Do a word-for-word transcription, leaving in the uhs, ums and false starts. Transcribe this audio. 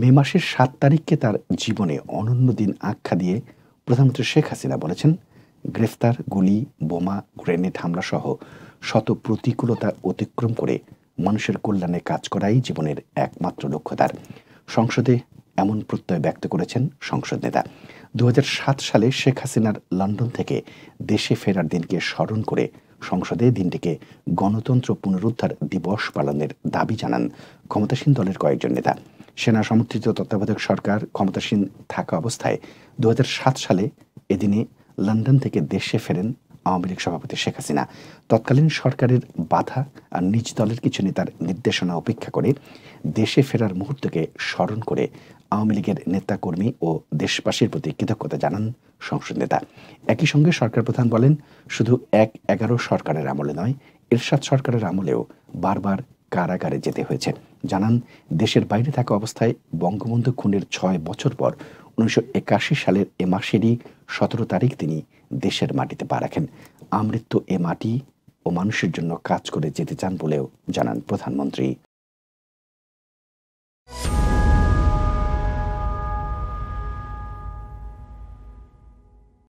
মে মাসের সাত তারিখকে তার জীবনে অনন্য দিন আখ্যা দিয়ে প্রধানমন্ত্রী শেখ হাসিনা বলেছেন, গ্রেফতার, গুলি, বোমা, গ্রেনেড হামলাসহ শত প্রতিকূলতা অতিক্রম করে মানুষের কল্যাণে কাজ করাই জীবনের একমাত্র লক্ষ্য তার। সংসদে এমন প্রত্যয় ব্যক্ত করেছেন সংসদ নেতা। দু হাজার সাত সালে শেখ হাসিনার লন্ডন থেকে দেশে ফেরার দিনকে স্মরণ করে সংসদে দিনটিকে গণতন্ত্র পুনরুদ্ধার দিবস পালনের দাবি জানান ক্ষমতাসীন দলের কয়েকজন নেতা। সেনা সমর্থিত তত্ত্বাবধায়ক সরকার ক্ষমতাসীন থাকা অবস্থায় দু হাজার সাত সালে এদিনে লন্ডন থেকে দেশে ফেরেন আওয়ামী লীগ সভাপতি শেখ হাসিনা। তৎকালীন সরকারের বাধা আর নিজ দলের কিছু নেতার নির্দেশনা উপেক্ষা করে দেশে ফেরার মুহূর্তকে স্মরণ করে আওয়ামী লীগের নেতাকর্মী ও দেশবাসীর প্রতি কৃতজ্ঞতা জানান সংসদ নেতা। একই সঙ্গে সরকার প্রধান বলেন, শুধু এক এগারো সরকারের আমলে নয়, এরশাদ সরকারের আমলেও বারবার কারাগারে যেতে হয়েছে। জানান, দেশের বাইরে থাকা অবস্থায় বঙ্গবন্ধু খুনের ছয় বছর পর উনিশশো একাশি সালের এ মাসেরই সতেরো তারিখ তিনি দেশের মাটিতে পা রাখেন। আমৃত্যু এ মাটি ও মানুষের জন্য কাজ করে যেতে চান বলেও জানান প্রধানমন্ত্রী।